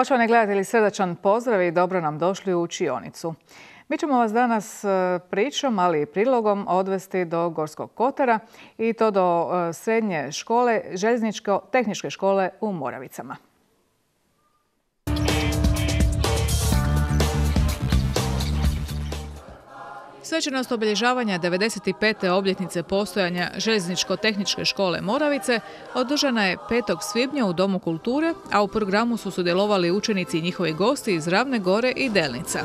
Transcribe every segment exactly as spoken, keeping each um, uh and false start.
Poštovani gledatelji, srdačan pozdrav i dobro nam došli u učionicu. Mi ćemo vas danas pričom, ali i prilogom odvesti do Gorskog Kotara i to do srednje škole, Željezničko-tehničke škole u Moravicama. Svečanost obilježavanja devedeset pete obljetnice postojanja Željezničko-tehničke škole Moravice održana je petog svibnja u Domu kulture, a u programu su sudjelovali učenici i njihovi gosti iz Ravne Gore i Delnica.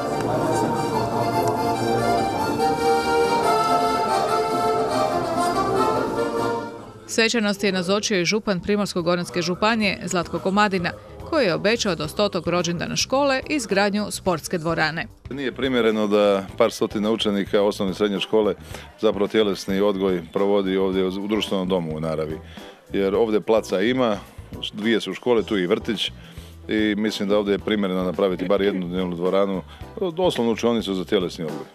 Svečanosti je nazočio i župan Primorsko-goranske županije Zlatko Komadina, koji je obećao do stotog rođendana škole izgradnju sportske dvorane. Nije primjereno da par stotina učenika osnovne i srednje škole zapravo tjelesni odgoj provodi ovdje u društvenom domu u naravi. Jer ovdje placa ima, dvije su škole, tu i vrtić i mislim da ovdje je primjereno napraviti bar jednu dnevnu dvoranu, osnovnu učionicu za tjelesni odgoj.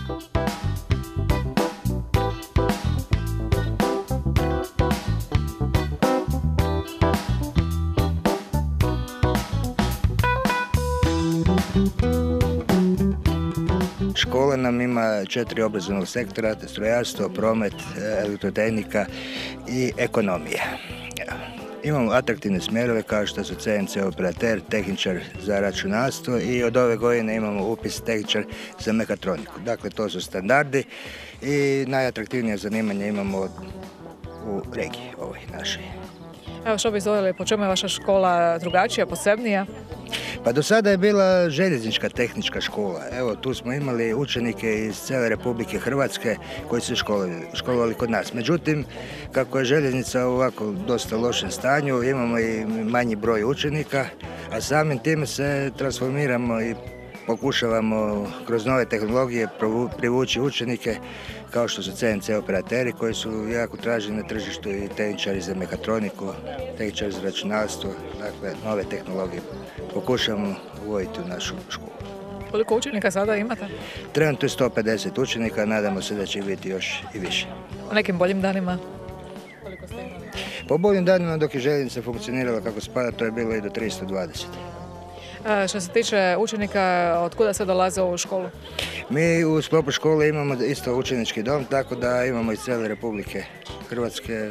Škola nam ima četiri obrazovnog sektora, strojarstvo, promet, elektrotehnika i ekonomija. Imamo atraktivne smjerove kao što su C N C operater, tehničar za računalstvo i od ove godine imamo upis tehničar za mekatroniku. Dakle, to su standardi i najatraktivnije zanimanje imamo u regiji ovoj našoj. Evo, što bi izdvojili, po čemu je vaša škola drugačija, posebnija? Pa do sada je bila željeznička tehnička škola. Evo, tu smo imali učenike iz cijele Republike Hrvatske koji su školovali, školovali kod nas. Međutim, kako je željeznica u ovako dosta lošem stanju, imamo i manji broj učenika, a samim time se transformiramo i pokušavamo kroz nove tehnologije privući učenike kao što su C N C operateri koji su jako traženi na tržištu i tehničari za mekatroniku, tehničari za računalstvo, dakle nove tehnologije pokušamo uvoditi u našu školu. Koliko učenika sada imate? Trenutno je sto pedeset učenika, nadamo se da će biti još i više. U nekim boljim danima? Koliko ste imali? Po boljim danima dok je željeznica funkcionirala kako spada, to je bilo i do tristo dvadeset. A što se tiče učenika, od kuda se dolaze u ovu školu? Mi u sklopu škole imamo isto učenički dom, tako da imamo iz cijele Republike Hrvatske,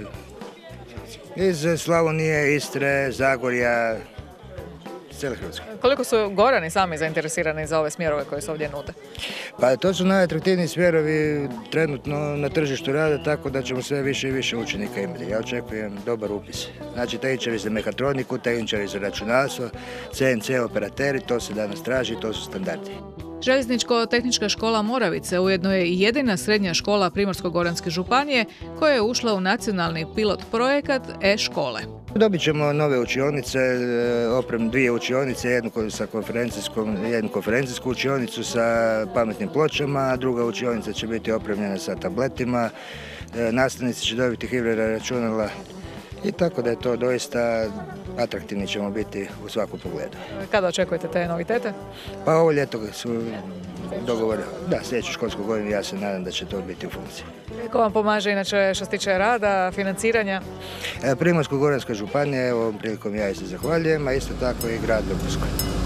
iz Slavonije, Istre, Zagorja, cijele Hrvatske. Koliko su Gorani sami zainteresirani za ove smjerove koje se ovdje nude? Pa to su najatraktivniji smjerovi trenutno na tržištu rada, tako da ćemo sve više i više učenika imati. Ja očekujem dobar upis. Znači, tehničari za mekatroniku, tehničari za računalstvo, C N C operateri, to se danas traži, to su standardi. Željezničko-tehnička škola Moravice ujedno je i jedina srednja škola Primorsko-goranske županije koja je ušla u nacionalni pilot projekat e-škole. Dobit ćemo nove učionice, oprem dvije učionice, jednu sa konferencijskom, jednu konferencijsku učionicu sa pametnim pločama, a druga učionica će biti opremljena sa tabletima, nastavnici će dobiti hibridna računala i tako da je to doista atraktivni ćemo biti u svakom pogledu. Kada očekujete te novitete? Pa ovo ljeto su dogovore. Da, sljedeću školsku godinu ja se nadam da će to biti u funkciji. Ko vam pomaže inače što se tiče rada, financiranja? Primorsko-goranska županija, evo ovom prilikom ja se zahvaljujem, a isto tako i grad Vrgorsko.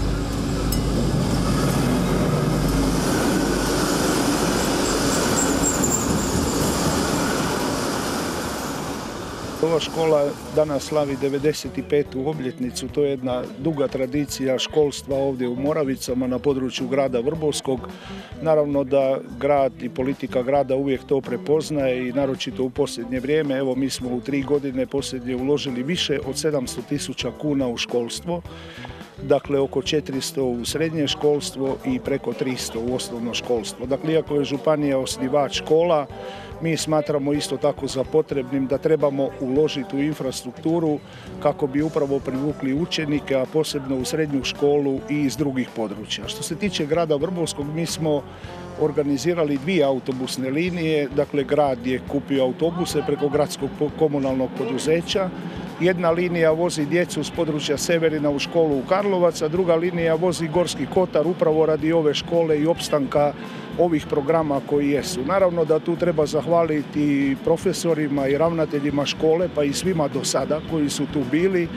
Ova škola danas slavi devedeset petu obljetnicu, to je jedna duga tradicija školstva ovdje u Moravicama na području grada Vrbovskog. Naravno da grad i politika grada uvijek to prepoznaje i naročito u posljednje vrijeme. Evo, mi smo u tri godine posljednje uložili više od sedamsto tisuća kuna u školstvo. Dakle, oko četiristo u srednje školstvo i preko tristo u osnovno školstvo. Dakle, iako je županija osnivač škola, mi smatramo isto tako za potrebnim da trebamo uložiti u infrastrukturu kako bi upravo privukli učenike, a posebno u srednju školu i iz drugih područja. Što se tiče grada Vrbovskog, mi smo organizirali dvije autobusne linije. Dakle, grad je kupio autobuse preko gradskog komunalnog poduzeća. Jedna linija vozi djecu s područja Severina u školu u Karlovac, a druga linija vozi Gorski Kotar upravo radi ove škole i opstanka ovih programa koji jesu. Naravno da tu treba zahvaliti profesorima i ravnateljima škole, pa i svima do sada koji su tu bili,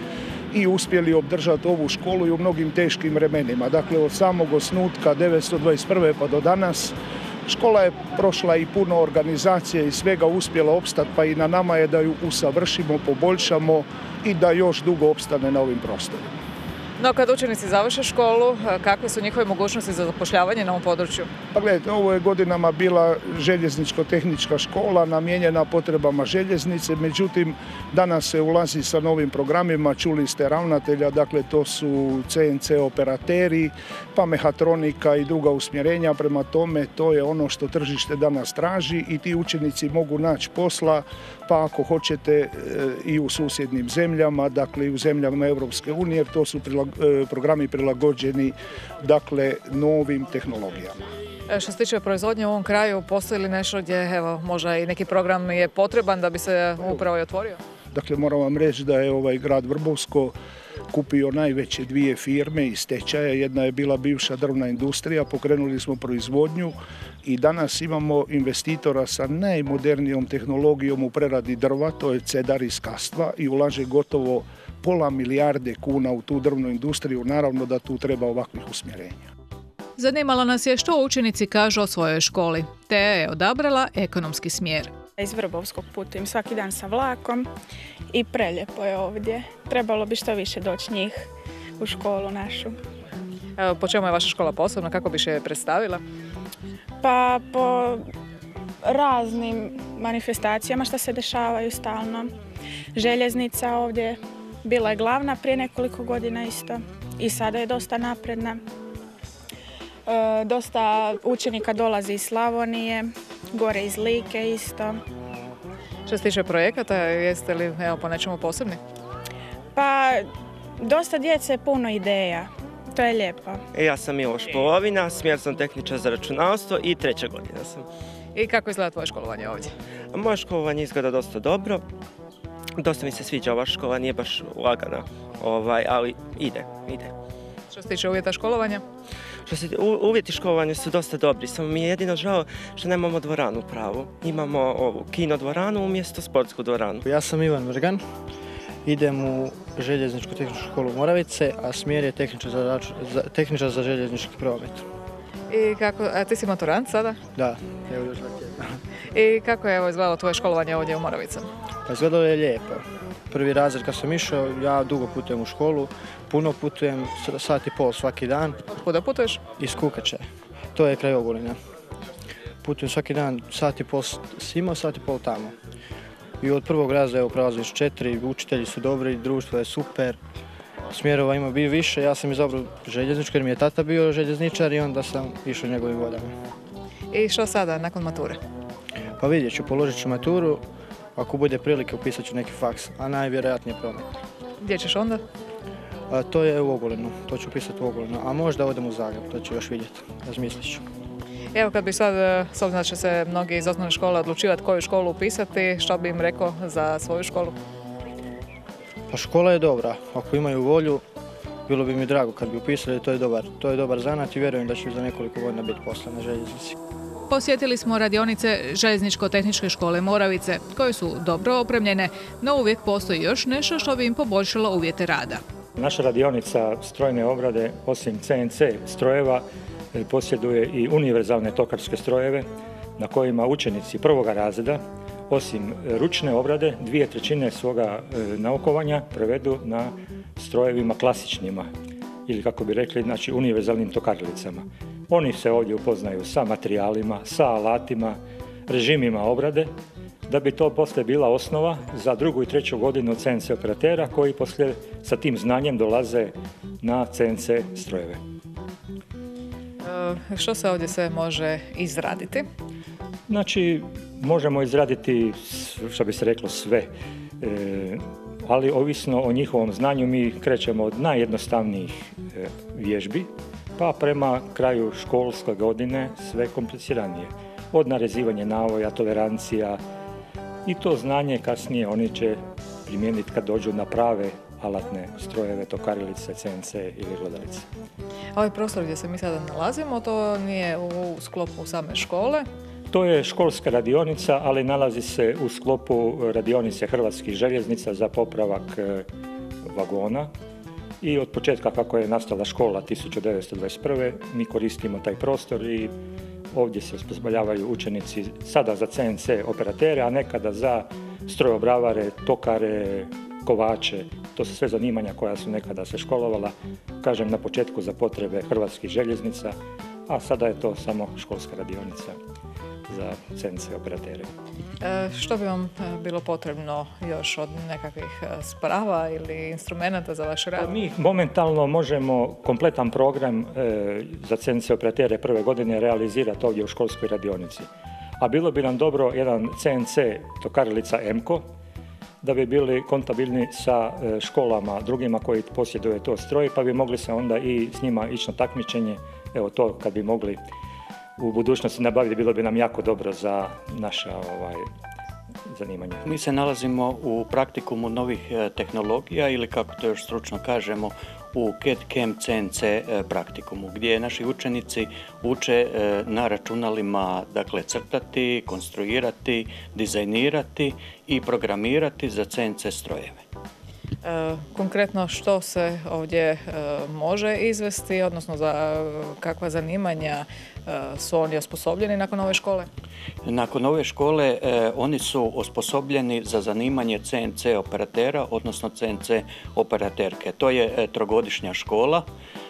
i uspjeli obdržati ovu školu i u mnogim teškim vremenima. Dakle, od samog osnutka devetsto dvadeset prve pa do danas škola je prošla i puno organizacije i svega uspjela opstati, pa i na nama je da ju usavršimo, poboljšamo i da još dugo opstane na ovim prostorima. No, kad učenici završe školu, kakve su njihove mogućnosti za zapošljavanje na ovom području? Pa gledajte, ovo je godinama bila željezničko-tehnička škola namijenjena potrebama željeznice, međutim danas se ulazi sa novim programima, čuli ste ravnatelja, dakle to su C N C operateri, pa mehatronika i druga usmjerenja, prema tome to je ono što tržište danas traži i ti učenici mogu naći posla, pa ako hoćete i u susjednim zemljama, dakle i u zemljama Europske unije, jer to su prilagođeni programi prilagođeni dakle novim tehnologijama. Što se tiče proizvodnje u ovom kraju, postoji li nešto gdje evo, možda i neki program je potreban da bi se upravo i otvorio? Dakle, moram vam reći da je ovaj grad Vrbovsko kupio najveće dvije firme iz stečaja. Jedna je bila bivša drvna industrija, pokrenuli smo proizvodnju i danas imamo investitora sa najmodernijom tehnologijom u preradi drva, to je Cedar iz Kastva i ulaže gotovo pola milijarde kuna u tu drvnu industriju, naravno da tu treba ovakvih usmjerenja. Zanimalo nas je što učenici kažu o svojoj školi, te je odabrala ekonomski smjer. Iz Vrbovskog putujem svaki dan sa vlakom i prelijepo je ovdje. Trebalo bi što više doći njih u školu našu. Evo, po čemu je vaša škola posebna? Kako bi je predstavila? Pa po raznim manifestacijama što se dešavaju stalno. Željeznica ovdje bila je glavna prije nekoliko godina isto i sada je dosta napredna. E, dosta učenika dolazi iz Slavonije, gore iz Like isto. Što se tiče projekata, jeste li evo, po nečemu posebni? Pa dosta djece, puno ideja. To je lijepo. Ja sam Miloš Polovina, smjer sam tehničar za računalstvo i treća godina sam. I kako izgleda tvoje školovanje ovdje? Moje školovanje izgleda dosta dobro. Dosta mi se sviđa ova škola, nije baš lagana, ovaj, ali ide, ide. Što se tiče uvjeta školovanja? Što se, u, uvjeti školovanja su dosta dobri, samo mi je jedino žao što nemamo dvoranu pravu. Imamo ovu kino dvoranu umjesto sportsku dvoranu. Ja sam Ivan Vrgan, idem u željezničku tehničku školu Moravice, a smjer je tehničar za, za, tehničar za željeznički promet. I kako, a ti si maturant sada? Da, evo još dva tjedna. I kako je evo izgledalo tvoje školovanje ovdje u Moravicama? Pa izgledalo je lijepo. Prvi razred kad sam išao, ja dugo putujem u školu, puno putujem, sat i pol svaki dan. Od kuda putuješ? Iz Kukače, to je kraj Ogulina. Putujem svaki dan, sat i pol simo, sat i pol tamo. I od prvog razreda evo prelaziš četiri, učitelji su dobri, društvo je super. Smjerova ima bio više, ja sam izabrao željezničko jer mi je tata bio željezničar i onda sam išao njegovim vodama. I što sada, nakon mature? Pa vidjet ću, položit ću maturu, ako bude prilike upisat ću neki faks, a najvjerojatnije promet. Gdje ćeš onda? A, to je u Ogulinu, to ću upisati u Ogulinu, a možda odem u Zagreb, to ću još vidjeti, razmislit ću. Evo kad bi sad, s obzirom da će se mnogi iz osnovne škole odlučivati koju školu upisati, što bi im rekao za svoju školu? Pa škola je dobra, ako imaju volju, bilo bi mi drago kad bi upisali, to je dobar, to je dobar zanat i vjerujem da će za nekoliko godina biti posla na željeznici. Posjetili smo radionice Željezničko-tehničke škole Moravice, koje su dobro opremljene, no uvijek postoji još nešto što bi im poboljšalo uvjete rada. Naša radionica strojne obrade, osim C N C strojeva, posjeduje i univerzalne tokarske strojeve na kojima učenici prvoga razreda, osim ručne obrade, dvije trećine svoga naukovanja provedu na strojevima klasičnima ili kako bi rekli, znači univerzalnim tokarlicama. Oni se ovdje upoznaju sa materijalima, sa alatima, režimima obrade, da bi to poslije bila osnova za drugu i treću godinu C N C operatera koji poslije sa tim znanjem dolaze na C N C strojeve. E, što se ovdje sve može izraditi? Znači, možemo izraditi, što bi se reklo, sve, e, ali ovisno o njihovom znanju mi krećemo od najjednostavnijih e, vježbi, pa prema kraju školske godine sve kompliciranije. Od narezivanja navoja, tolerancija i to znanje kasnije oni će primijeniti kad dođu na prave alatne strojeve, tokarilice, C N C ili glodalice. Ovaj prostor gdje se mi sada nalazimo, to nije u sklopu same škole? To je školska radionica, ali nalazi se u sklopu radionice Hrvatskih željeznica za popravak vagona i od početka kako je nastala škola tisuću devetsto dvadeset prve mi koristimo taj prostor i ovdje se osposobljavaju učenici sada za C N C operatere, a nekada za strojobravare, tokare, kovače. To su sve zanimanja koja su nekada se školovala, kažem na početku za potrebe Hrvatskih željeznica, a sada je to samo školska radionica za C N C operatere. E, što bi vam bilo potrebno još od nekakvih sprava ili instrumenta za vaš rad? Mi momentalno možemo kompletan program e, za C N C operatere prve godine realizirati ovdje u školskoj radionici. A bilo bi nam dobro jedan C N C tokarilica M K O, da bi bili kontabilni sa e, školama drugima koji posjeduju to stroj, pa bi mogli se onda i s njima ići na takmičenje. Evo to kad bi mogli u budućnosti nabaviti, bilo bi nam jako dobro za naša ovaj, zanimanja. Mi se nalazimo u praktikumu novih tehnologija ili kako to još stručno kažemo u C A D C A M C N C praktikumu gdje naši učenici uče na računalima dakle, crtati, konstruirati, dizajnirati i programirati za C N C strojeve. E, konkretno što se ovdje e, može izvesti, odnosno za kakva zanimanja e, su oni osposobljeni nakon ove škole? Nakon ove škole e, oni su osposobljeni za zanimanje C N C operatera, odnosno C N C operaterke. To je e, trogodišnja škola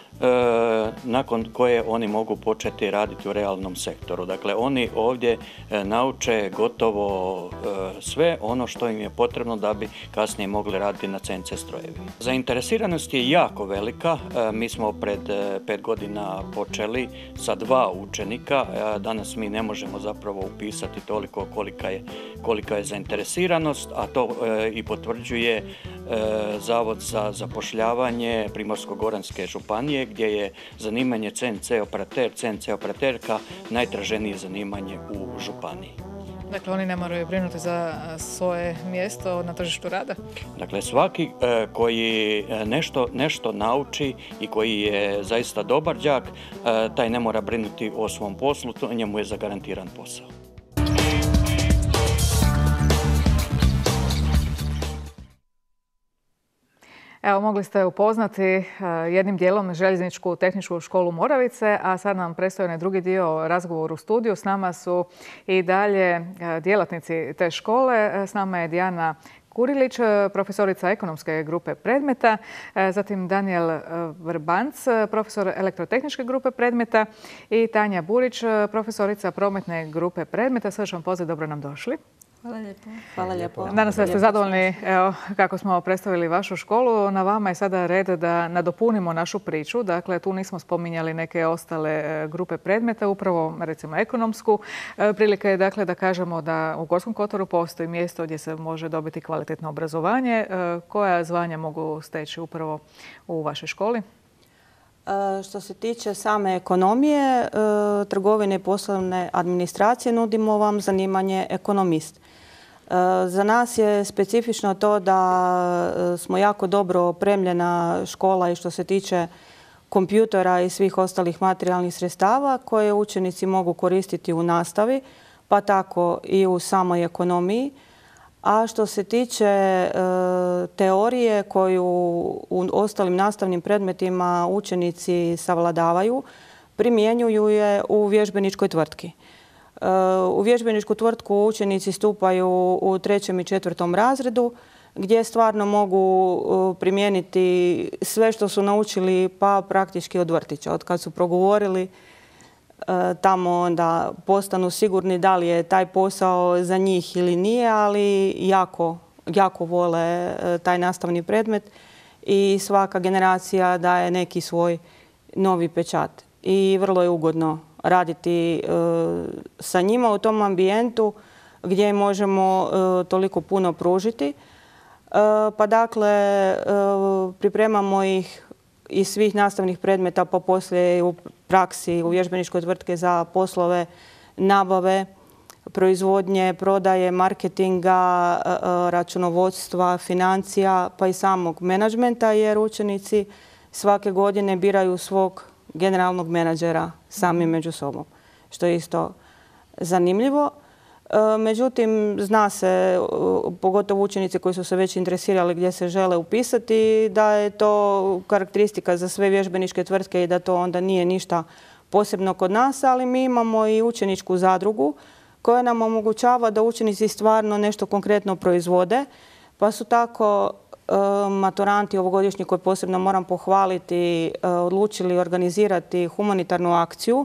e, nakon koje oni mogu početi raditi u realnom sektoru. Dakle, oni ovdje e, nauče gotovo e, sve ono što im je potrebno da bi kasnije mogli raditi na C N C strojevima. Zainteresiranost je jako velika. E, mi smo pred e, pet godina počeli sa dva učenika. E, danas mi ne možemo zapravo upisati toliko kolika je, kolika je zainteresiranost, a to e, i potvrđuje e, Zavod za zapošljavanje Primorsko-goranske županije, gdje je zanimanje C N C operater, C N C operaterka najtraženije zanimanje u županiji. Dakle, oni ne moraju brinuti za svoje mjesto na tržištu rada? Dakle, svaki e, koji nešto, nešto nauči i koji je zaista dobar đak, e, taj ne mora brinuti o svom poslu, to njemu je zagarantiran posao. Evo, mogli ste upoznati jednim dijelom Željezničku tehničku školu Moravice, a sad nam predstoji onaj drugi dio razgovor u studiju. S nama su i dalje djelatnici te škole. S nama je Dijana Kurilić, profesorica ekonomske grupe predmeta, zatim Danijel Vrbanc, profesor elektrotehničke grupe predmeta i Tanja Burić, profesorica prometne grupe predmeta. Srdačan pozdrav, dobro nam došli. Hvala lijepo. Hvala lijepo. Nadam se da ste zadovoljni evo, kako smo predstavili vašu školu. Na vama je sada red da nadopunimo našu priču. Dakle, tu nismo spominjali neke ostale grupe predmeta, upravo recimo ekonomsku. Prilika je dakle da kažemo da u Gorskom kotaru postoji mjesto gdje se može dobiti kvalitetno obrazovanje. Koja zvanja mogu steći upravo u vašoj školi? Što se tiče same ekonomije, trgovine i poslovne administracije, nudimo vam zanimanje ekonomist. Za nas je specifično to da smo jako dobro opremljena škola i što se tiče kompjutera i svih ostalih materijalnih sredstava koje učenici mogu koristiti u nastavi, pa tako i u samoj ekonomiji. A što se tiče e, teorije koju u ostalim nastavnim predmetima učenici savladavaju, primjenjuju je u vježbeničkoj tvrtki. E, u vježbeničku tvrtku učenici stupaju u trećem i četvrtom razredu, gdje stvarno mogu primijeniti sve što su naučili, pa praktički od vrtića. Od kad su progovorili, tamo onda postanu sigurni da li je taj posao za njih ili nije, ali jako, jako vole taj nastavni predmet i svaka generacija daje neki svoj novi pečat. I vrlo je ugodno raditi sa njima u tom ambijentu gdje možemo toliko puno pružiti. Pa dakle, pripremamo ih iz svih nastavnih predmeta, pa poslije u praksi u vježbeničkoj tvrtke za poslove nabave, proizvodnje, prodaje, marketinga, računovodstva, financija, pa i samog menadžmenta, jer učenici svake godine biraju svog generalnog menadžera sami među sobom, što je isto zanimljivo. Međutim, zna se, pogotovo učenici koji su se već interesirali gdje se žele upisati, da je to karakteristika za sve vježbeničke tvrtke i da to onda nije ništa posebno kod nas, ali mi imamo i učeničku zadrugu koja nam omogućava da učenici stvarno nešto konkretno proizvode, pa su tako maturanti ovogodišnji, koje posebno moram pohvaliti, odlučili organizirati humanitarnu akciju,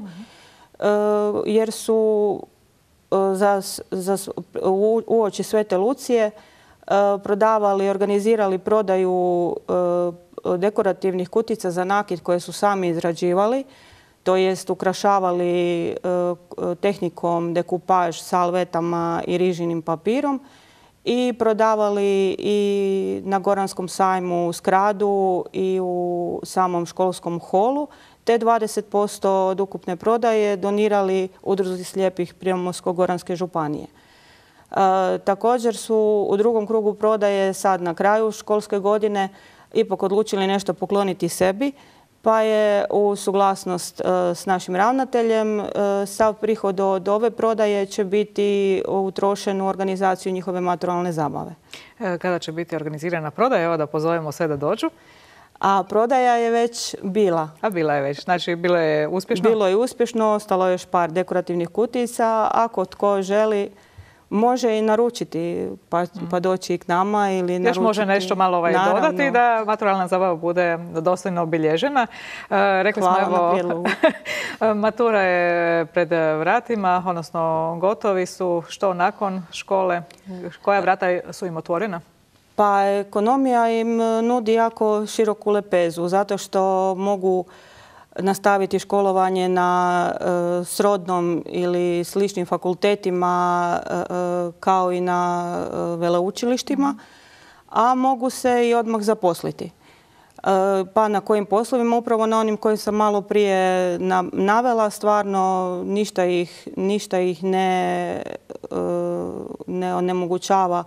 jer su za, za, uoči Svete Lucije prodavali, organizirali prodaju dekorativnih kutica za nakit koje su sami izrađivali, to jest ukrašavali tehnikom dekupaž salvetama i rižinim papirom i prodavali i na Goranskom sajmu u Skradu i u samom školskom holu, te dvadeset posto od ukupne prodaje donirali Udruzi slijepih Primorsko-goranske županije. E, također su u drugom krugu prodaje sad na kraju školske godine ipak odlučili nešto pokloniti sebi, pa je u suglasnost e, s našim ravnateljem e, sav prihod od ove prodaje će biti utrošen u organizaciju njihove maturalne zabave. E, kada će biti organizirana prodaja? Evo da pozovemo sve da dođu. A prodaja je već bila. A bila je već, znači bilo je uspješno? Bilo je uspješno, ostalo je još par dekorativnih kutica. Ako tko želi, može i naručiti, pa, pa doći i k nama ili naručiti. Još može nešto malo ovaj dodati da maturalna zabava bude dostojno obilježena. E, rekli Hvala smo, evo, na prijedlogu. matura je pred vratima, odnosno gotovi su. Što nakon škole? Koja vrata su im otvorena? Pa ekonomija im nudi jako široku lepezu, zato što mogu nastaviti školovanje na e, srodnom ili sličnim fakultetima e, kao i na e, veleučilištima, a mogu se i odmah zaposliti. E, pa na kojim poslovima? Upravo na onim koje sam malo prije na, navela, stvarno ništa ih, ništa ih ne, e, ne onemogućava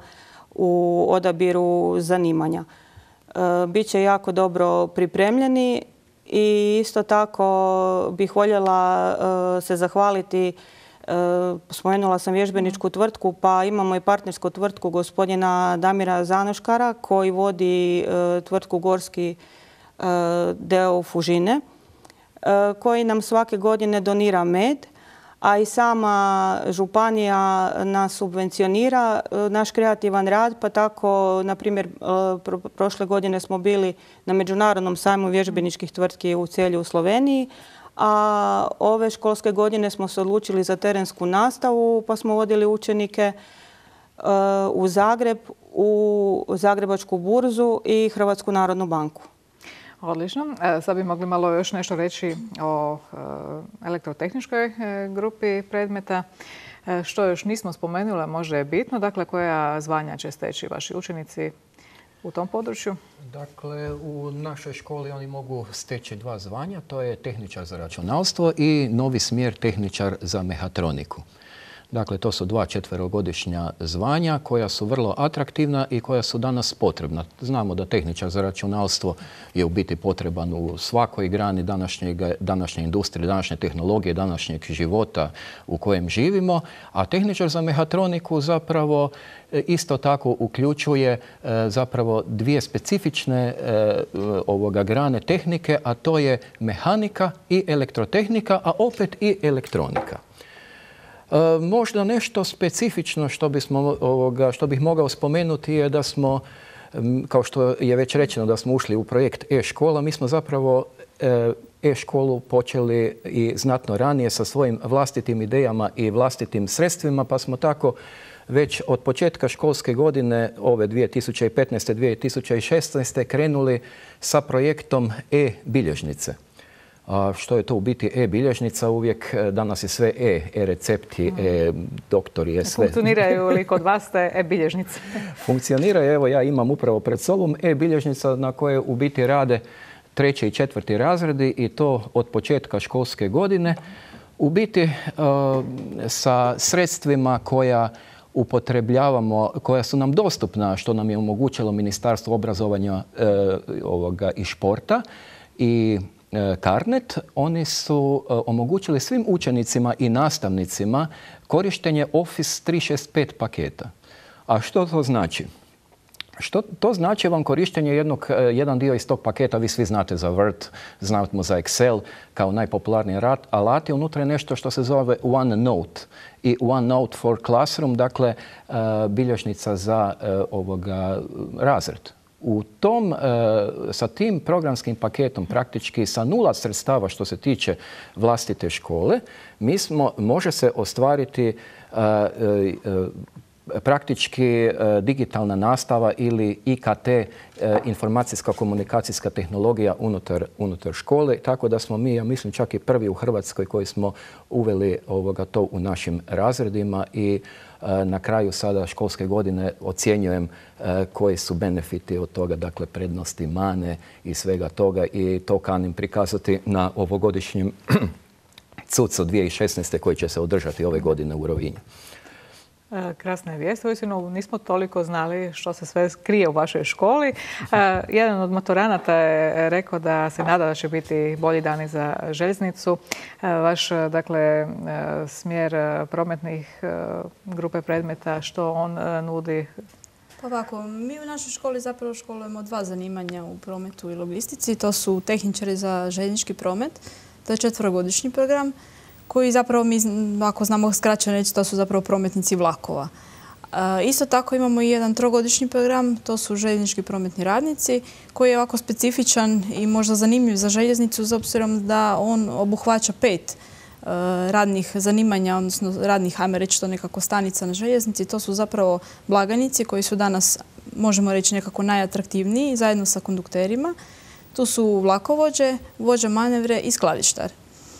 u odabiru zanimanja. E, Biće jako dobro pripremljeni i isto tako bih voljela e, se zahvaliti. E, spomenula sam vježbeničku tvrtku, pa imamo i partnersku tvrtku gospodina Damira Zanoškara koji vodi e, tvrtku Gorski e, deo Fužine, e, koji nam svake godine donira med, a i sama županija nas subvencionira naš kreativan rad, pa tako, na primjer, prošle godine smo bili na Međunarodnom sajmu vježbeničkih tvrtki u Celju u Sloveniji, a ove školske godine smo se odlučili za terensku nastavu, pa smo vodili učenike u Zagreb, u Zagrebačku burzu i Hrvatsku narodnu banku. Odlično. Sad bi mogli malo još nešto reći o elektrotehničkoj grupi predmeta. Što još nismo spomenuli, možda je bitno, dakle koja zvanja će steći vaši učenici u tom području? Dakle, u našoj školi oni mogu steći dva zvanja, to je tehničar za računalstvo i novi smjer tehničar za mehatroniku. Dakle, to su dva četverogodišnja zvanja koja su vrlo atraktivna i koja su danas potrebna. Znamo da tehničar za računalstvo je u biti potreban u svakoj grani današnje industrije, današnje tehnologije, današnjeg života u kojem živimo, a tehničar za mehatroniku zapravo isto tako uključuje zapravo dvije specifične ovoga grane tehnike, a to je mehanika i elektrotehnika, a opet i elektronika. E, možda nešto specifično što, bismo, ovoga, što bih mogao spomenuti je da smo, kao što je već rečeno, da smo ušli u projekt e-škola. Mi smo zapravo e-školu počeli i znatno ranije sa svojim vlastitim idejama i vlastitim sredstvima, pa smo tako već od početka školske godine ove dvije tisuće petnaeste. dvije tisuće šesnaeste. krenuli sa projektom e-bilježnice. A što je to u biti e-bilježnica? Uvijek danas je sve e, e-recepti, e-doktori, je sve. Funkcioniraju li kod vas te e-bilježnice? Funkcioniraju, evo ja imam upravo pred sobom e-bilježnica na koje u biti rade treći i četvrti razredi i to od početka školske godine. U biti sa sredstvima koja upotrebljavamo, koja su nam dostupna, što nam je omogućilo Ministarstvo obrazovanja ovoga, i športa. I Carnet, oni su omogućili svim učenicima i nastavnicima korištenje Office tri šest pet paketa. A što to znači? Što to znači vam korištenje jednog, jedan dio iz tog paketa, vi svi znate za Word, znamo za Excel kao najpopularniji alati, unutra je nešto što se zove OneNote i OneNote for Classroom, dakle bilježnica za ovoga razred. U tom, sa tim programskim paketom, praktički sa nula sredstava što se tiče vlastite škole, mi smo, može se ostvariti praktički digitalna nastava ili I K T, informacijska komunikacijska tehnologija unutar, unutar škole. Tako da smo mi, ja mislim, čak i prvi u Hrvatskoj koji smo uveli ovoga to u našim razredima i na kraju sada školske godine ocjenjujem koji su benefiti od toga, dakle prednosti, mane i svega toga i to kanim prikazati na ovogodišnjem cucu dvije tisuće šesnaeste koji će se održati ove godine u Rovinju. Krasna je vijest. Uistinu nismo toliko znali što se sve krije u vašoj školi. Jedan od maturanata je rekao da se nada da će biti bolji dani za željeznicu. Vaš, dakle, smjer prometnih grupe predmeta, što on nudi? Pa ovako, mi u našoj školi zapravo školujemo dva zanimanja u prometu i logistici. To su tehničari za željeznički promet. To je četverogodišnji program koji zapravo, mi, ako znamo skraćeno reći, to su zapravo prometnici vlakova. E, isto tako imamo i jedan trogodišnji program, to su željeznički prometni radnici, koji je ovako specifičan i možda zanimljiv za željeznicu, s obzirom da on obuhvaća pet e, radnih zanimanja, odnosno radnih, ajme reći to nekako, stanica na željeznici. To su zapravo blagajnici koji su danas, možemo reći, nekako najatraktivniji, zajedno sa kondukterima. Tu su vlakovođe, vođa manevre i skladištar.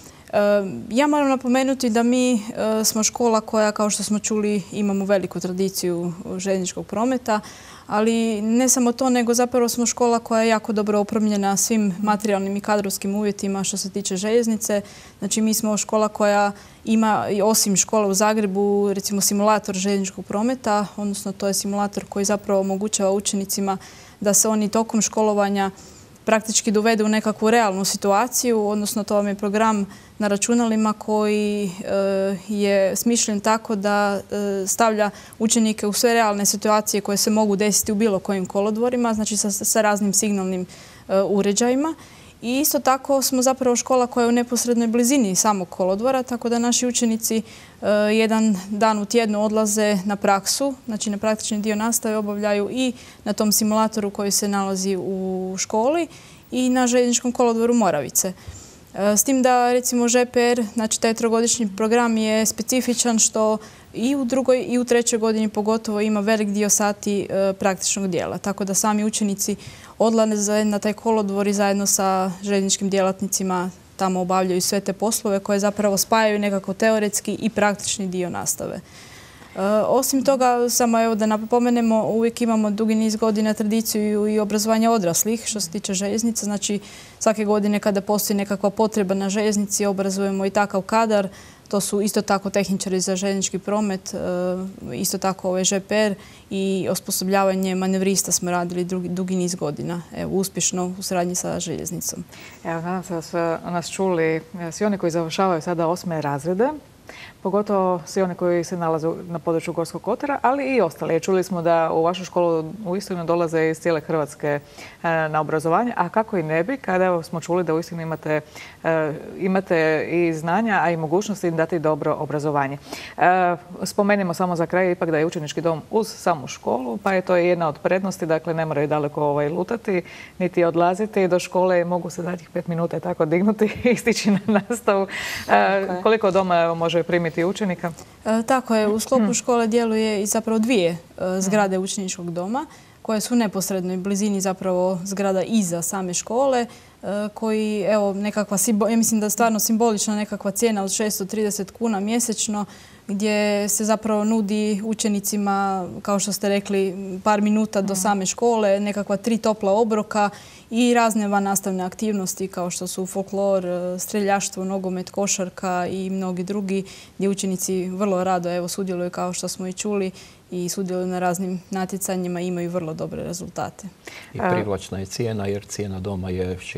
Ja moram napomenuti da mi smo škola koja, kao što smo čuli, imamo veliku tradiciju željezničkog prometa, ali ne samo to, nego zapravo smo škola koja je jako dobro opremljena svim materijalnim i kadrovskim uvjetima što se tiče željeznice. Znači, mi smo škola koja ima, osim škole u Zagrebu, recimo simulator željezničkog prometa, odnosno to je simulator koji zapravo omogućava učenicima da se oni tokom školovanja praktički dovede u nekakvu realnu situaciju, odnosno to vam je program na računalima koji je smišljen tako da stavlja učenike u sve realne situacije koje se mogu desiti u bilo kojim kolodvorima, znači sa, sa raznim signalnim uređajima. I isto tako smo zapravo škola koja je u neposrednoj blizini samog kolodvora, tako da naši učenici jedan dan u tjednu odlaze na praksu, znači na praktični dio nastave obavljaju i na tom simulatoru koji se nalazi u školi i na željezničkom kolodvoru Moravice. S tim da, recimo, Ž P R, znači taj trogodišnji program je specifičan što i u drugoj i u trećoj godini pogotovo ima velik dio sati praktičnog dijela. Tako da sami učenici odlaze na taj kolodvor i zajedno sa željezničkim djelatnicima tamo obavljaju sve te poslove koje zapravo spajaju nekako teoretski i praktični dio nastave. Osim toga, samo evo da napomenemo, uvijek imamo dugi niz godina tradiciju i obrazovanja odraslih što se tiče željeznica. Znači, svake godine kada postoji nekakva potreba na željeznici, obrazujemo i takav kadar. To su isto tako tehničari za željeznički promet, isto tako ovaj Ž P R i osposobljavanje manevrista smo radili dugi, dugi niz godina, evo, uspješno u suradnji sa željeznicom. Evo, nadam se da su nas čuli svi oni koji završavaju sada osme razrede, pogotovo svi oni koji se nalaze na području Gorskog kotara, ali i ostali. Čuli smo da u vašu školu uistinu dolaze iz cijele Hrvatske na obrazovanje, a kako i ne bi kada smo čuli da uistinu imate, imate i znanja, a i mogućnosti dati dobro obrazovanje. Spomenimo samo za kraj ipak da je učenički dom uz samu školu, pa je to jedna od prednosti, dakle ne moraju daleko ovaj, lutati, niti odlaziti do škole, mogu se zadnjih pet minuta tako dignuti i stići na nastavu. Okay. Koliko doma može primiti učenika? E, tako je, u sklopu škole djeluje i zapravo dvije e, zgrade učeničkog doma koje su u neposrednoj blizini zapravo zgrada iza same škole, e, koji, evo, nekakva, ja mislim da je stvarno simbolična nekakva cijena od šesto trideset kuna mjesečno, gdje se zapravo nudi učenicima, kao što ste rekli, par minuta do same škole, nekakva tri topla obroka i razne vannastavne aktivnosti kao što su folklor, streljaštvo, nogomet, košarka i mnogi drugi, gdje učenici vrlo rado, evo, sudjeluju, kao što smo i čuli, i sudjeluju na raznim natjecanjima i imaju vrlo dobre rezultate. I privlačna je cijena jer cijena doma je šest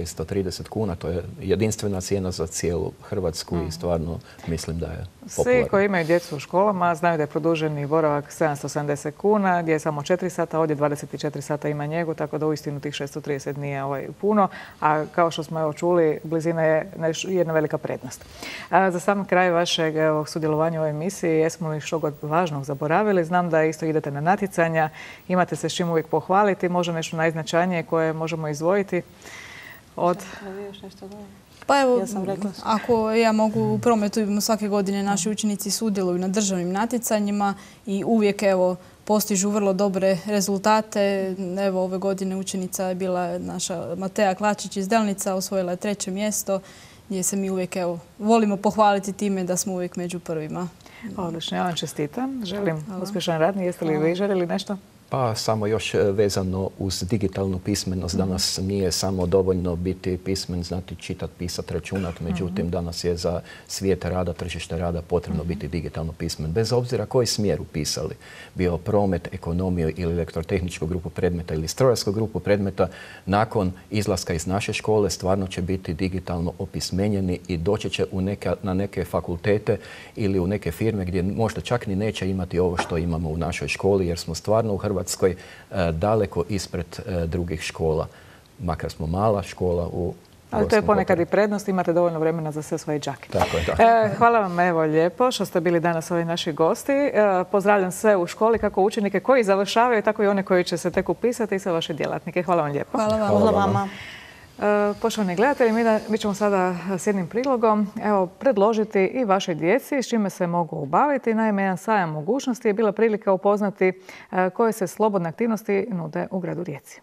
četiristo trideset kuna, to je jedinstvena cijena za cijelu Hrvatsku i stvarno mislim da je popularno. Svi koji imaju djecu u školama znaju da je produženi boravak sedamsto sedamdeset kuna, gdje je samo četiri sata, ovdje dvadeset četiri sata ima njegu, tako da uistinu tih šesto trideset nije ovaj puno, a kao što smo evo čuli, blizina je jedna velika prednost. A za sam kraj vašeg evo, sudjelovanja u ovoj emisiji, jesmo li što god važnog zaboravili? Znam da isto idete na natjecanja, imate se s čim uvijek pohvaliti, možda nešto najznačajnije koje možemo izdvojiti od... Pa evo, ako ja mogu u prometu, svake godine naši učenici sudjeluju na državnim natjecanjima i uvijek evo postižu vrlo dobre rezultate. Evo ove godine učenica je bila naša Mateja Klačić iz Delnica, osvojila je treće mjesto gdje se mi uvijek evo volimo pohvaliti time da smo uvijek među prvima. Odlično, ja vam čestitam. Želim uspješan rad. Jeste li vi željeli nešto? Pa samo još vezano uz digitalnu pismenost. Danas nije samo dovoljno biti pismen, znati čitati, pisati, računati. Međutim, danas je za svijet rada, tržište rada potrebno biti digitalno pismen. Bez obzira koji smjer upisali, bio promet, ekonomiju ili elektrotehničku grupu predmeta ili strojarsku grupu predmeta, nakon izlaska iz naše škole stvarno će biti digitalno opismenjeni i doći će u neka, na neke fakultete ili u neke firme gdje možda čak ni neće imati ovo što imamo u našoj školi, jer smo stvarno u Hrvatskoj Hrvatskoj daleko ispred drugih škola. Makar smo mala škola u... Ali to je ponekad i prednost, imate dovoljno vremena za sve svoje đake. Tako je, tako. E, hvala vam evo lijepo što ste bili danas ovi naši gosti. E, pozdravljam sve u školi, kako učenike koji završavaju, tako i one koji će se tek upisati i sve vaše djelatnike. Hvala vam lijepo. Hvala vam. Hvala vama. Poštovani gledatelji, mi, da, mi ćemo sada s jednim prilogom evo, predložiti i vašoj djeci s čime se mogu baviti. Naime, jedan sajam mogućnosti je bila prilika upoznati koje se slobodne aktivnosti nude u gradu Rijeci.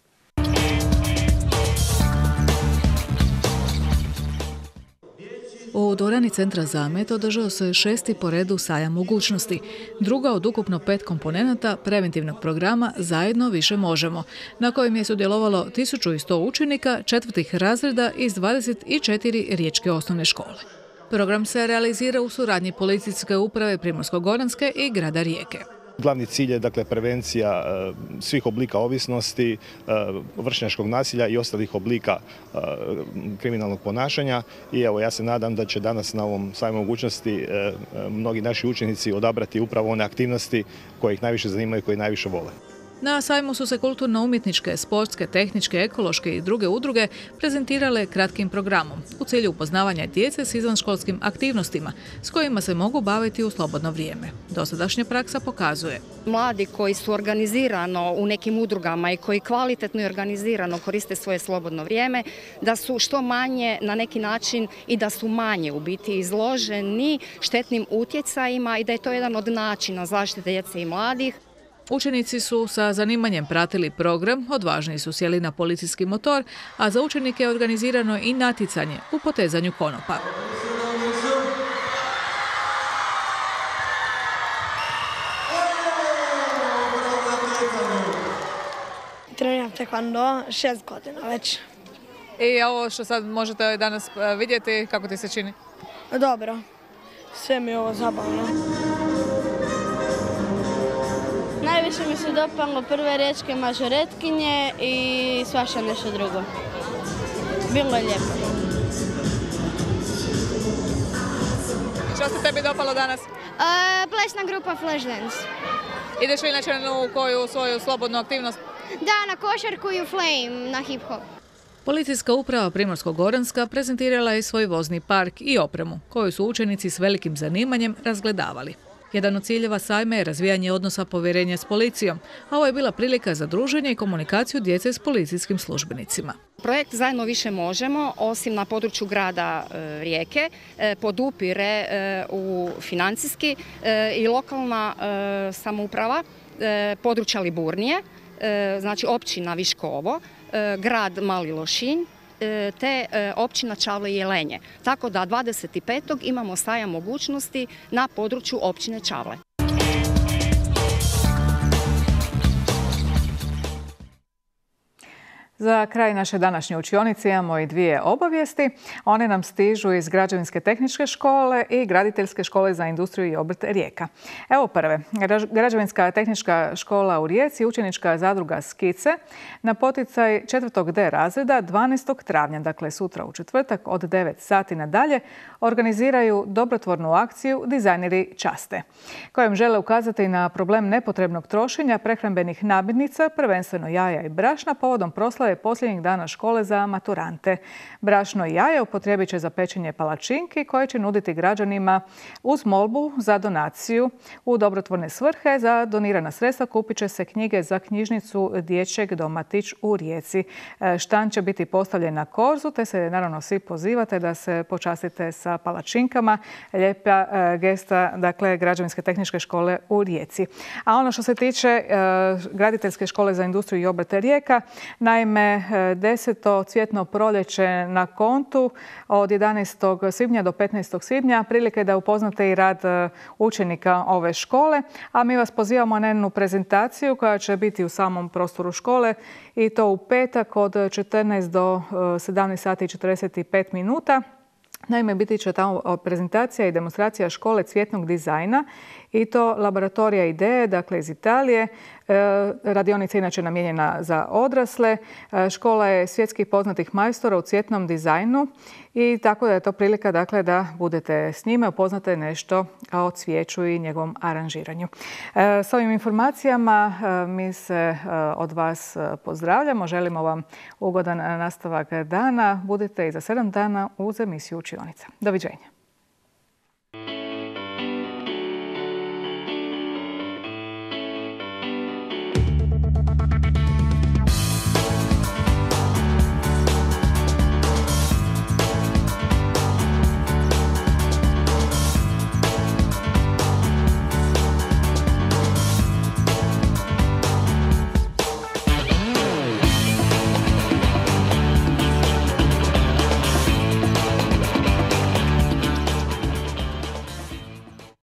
U dvorani Centra Zamet održao se šesti po redu sajam mogućnosti, druga od ukupno pet komponenata preventivnog programa Zajedno više možemo, na kojem je sudjelovalo tisuću sto učenika četvrtih razreda iz dvadeset četiri riječke osnovne škole. Program se realizira u suradnji Policijske uprave Primorsko-goranske i grada Rijeke. Glavni cilj je dakle prevencija svih oblika ovisnosti, vršnjačkog nasilja i ostalih oblika kriminalnog ponašanja. I evo, ja se nadam da će danas na ovom sajmu mogućnosti mnogi naši učenici odabrati upravo one aktivnosti koje ih najviše zanimaju i koje najviše vole. Na sajmu su se kulturno-umjetničke, sportske, tehničke, ekološke i druge udruge prezentirale kratkim programom u cilju upoznavanja djece s izvanškolskim aktivnostima s kojima se mogu baviti u slobodno vrijeme. Dosadašnja praksa pokazuje. Mladi koji su organizirano u nekim udrugama i koji kvalitetno i organizirano koriste svoje slobodno vrijeme, da su što manje na neki način i da su manje u biti izloženi štetnim utjecajima i da je to jedan od načina zaštite djece i mladih. Učenici su sa zanimanjem pratili program, odvažni su sjeli na policijski motor, a za učenike je organizirano i natjecanje u potezanju konopa. Treniram taekwondo šest godina već. I ovo što sad možete danas vidjeti, kako ti se čini? Dobro, sve mi je ovo zabavno. Najviše mi se dopalo prve riječke mažoretkinje i svašta nešto drugo. Bilo je lijepo. Što se tebi dopalo danas? E, plesna grupa Flashdance. Ideš li inače u koju svoju slobodnu aktivnost? Da, na košarku i u flame, na hip-hop. Policijska uprava Primorsko-goranska prezentirala je svoj vozni park i opremu, koju su učenici s velikim zanimanjem razgledavali. Jedan od ciljeva sajma je razvijanje odnosa povjerenja s policijom, a ovo je bila prilika za druženje i komunikaciju djece s policijskim službenicima. Projekt Zajedno više možemo, osim na području grada Rijeke, podupire u financijski i lokalna samouprava područja Liburnije, znači općina Viškovo, grad Mali Lošinj, te općina Čavle i Jelenje. Tako da dvadeset petog imamo sajam mogućnosti na području općine Čavle. Za kraj naše današnje učionice imamo i dvije obavijesti. One nam stižu iz Građevinske tehničke škole i Graditeljske škole za industriju i obrt Rijeka. Evo prve. Građevinska tehnička škola u Rijeci i učenička zadruga Skice na poticaj četvrtog D razreda dvanaestog travnja, dakle sutra u četvrtak od devet sati nadalje, organiziraju dobrotvornu akciju Dizajneri časte, kojom žele ukazati na problem nepotrebnog trošenja prehrambenih namirnica, prvenstveno jaja i brašna, povodom proslave posljednjih dana škole za maturante. Brašno i jaje upotrijebit će za pečenje palačinki koje će nuditi građanima uz molbu za donaciju. U dobrotvorne svrhe za donirana sredstva kupit će se knjige za knjižnicu Dječjeg doma Tić u Rijeci. Štand će biti postavljen na korzu, te se naravno svi pozivate da se počastite sa palačinkama. Lijepa gesta, dakle, Građevinske tehničke škole u Rijeci. A ono što se tiče Graditeljske škole za industriju i obrt Rijeka, naime, deseto cvjetno proljeće na kontu od jedanaestog svibnja do petnaestog svibnja. Prilike da upoznate i rad učenika ove škole, a mi vas pozivamo na jednu prezentaciju koja će biti u samom prostoru škole i to u petak od četrnaest do sedamnaest sati i četrdeset pet minuta. Naime, biti će tamo prezentacija i demonstracija škole cvjetnog dizajna i to laboratorija ideje, dakle iz Italije. Radionica je inače namijenjena za odrasle. Škola je svjetski poznatih majstora u cvjetnom dizajnu i tako da je to prilika, dakle, da budete s njime, upoznate nešto o cvijeću i njegovom aranžiranju. S ovim informacijama mi se od vas pozdravljamo. Želimo vam ugodan nastavak dana. Budite i za sedam dana uz emisiju Učionica. Doviđenja.